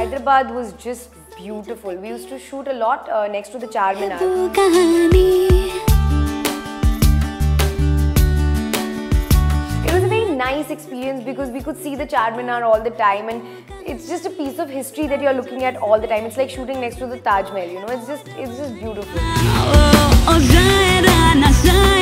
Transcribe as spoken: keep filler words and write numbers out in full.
Hyderabad was just beautiful. We used to shoot a lot uh, next to the Charminar. It was a very nice experience because we could see the Charminar all the time, and it's just a piece of history that you're looking at all the time. It's like shooting next to the Taj Mahal, you know. It's just, it's just beautiful.